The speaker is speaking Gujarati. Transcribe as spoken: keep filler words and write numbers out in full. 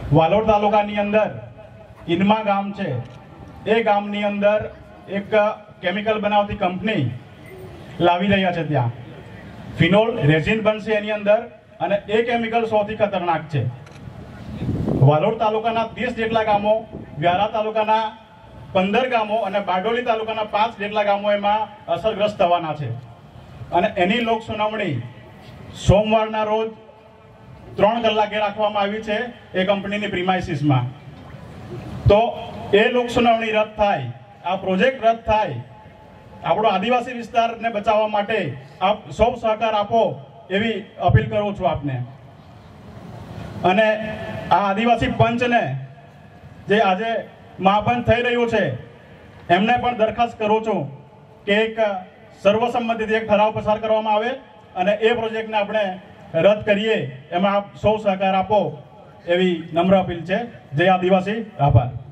વાલોડ તાલુકાની અંદર ઇનમા ગામ છે, એ ગામની અંદર એક કેમિકલ બનાવતી કંપની લાવી રહ્યા છે. ત્યાં ફિનોલ રેઝિન બનશે એની અંદર, અને એ કેમિકલ સૌથી ખતરનાક છે. વાલોડ તાલુકાના ત્રીસ જેટલા ગામો, વ્યારા તાલુકાના પંદર ગામો અને બારડોલી તાલુકાના પાંચ જેટલા ગામો એમાં અસરગ્રસ્ત થવાના છે. અને એની લોક સુનાવણી સોમવારના રોજ ત્રણ કલાકે રાખવામાં આવી છે એ કંપનીની પ્રિમાઇસીસમાં. તો એ લોક સુનાવણી રદ થાય, આ પ્રોજેક્ટ રદ થાય, આપણો આદિવાસી વિસ્તારને બચાવવા માટે આપ સૌ સહકાર આપો એવી અપીલ કરું છું આપને. અને આ આદિવાસી પંચને જે આજે મહાપંચ થઈ રહ્યું છે એમને પણ દરખાસ્ત કરું છું કે એક સર્વસંમતિથી એક ઠરાવ પસાર કરવામાં આવે અને એ પ્રોજેક્ટને આપણે રદ કરીએ. એમાં આપ સૌ સહકાર આપો એવી નમ્ર અપીલ છે. જય આદિવાસી. આભાર.